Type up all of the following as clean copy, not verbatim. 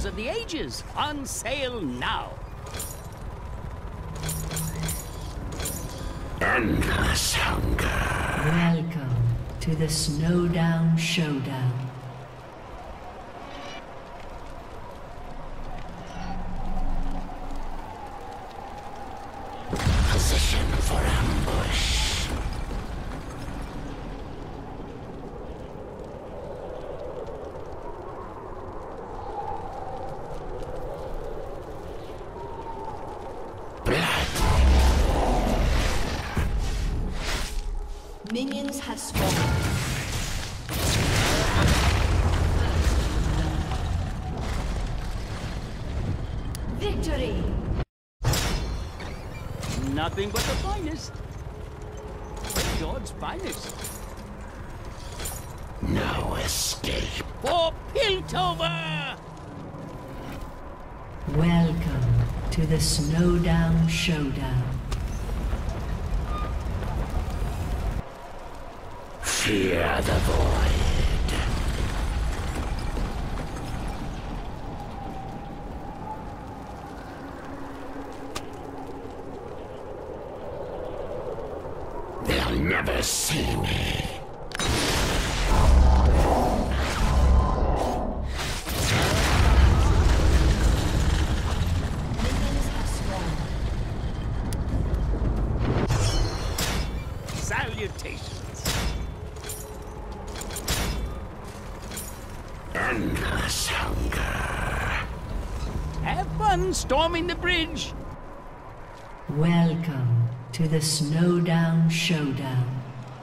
Shadows of the Ages, on sale now. Endless hunger. Welcome to the Snowdown Showdown. Position for ambush. Minions have spawned. Victory! Nothing but the finest. George's finest. No escape. For Piltover! Welcome to the Snowdown Showdown. Fear the void. They'll never see me. Salutations. Endless hunger. Have fun storming the bridge. Welcome to the Snowdown Showdown.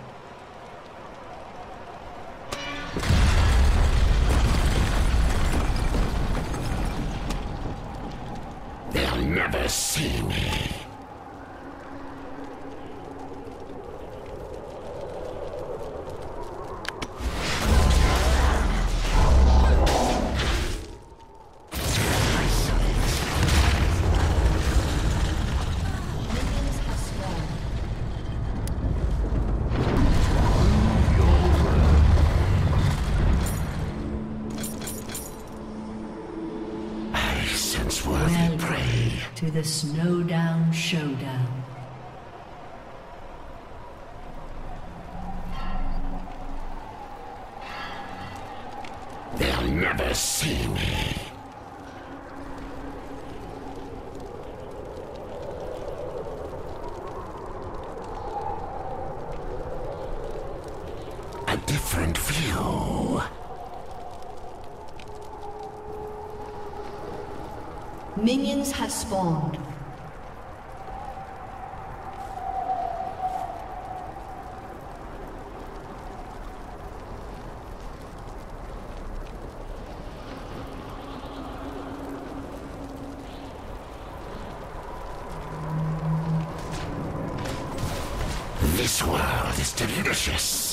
They'll never see me. Welcome to the Snowdown Showdown. They'll never see me. A different view. Minions have spawned. This world is delicious.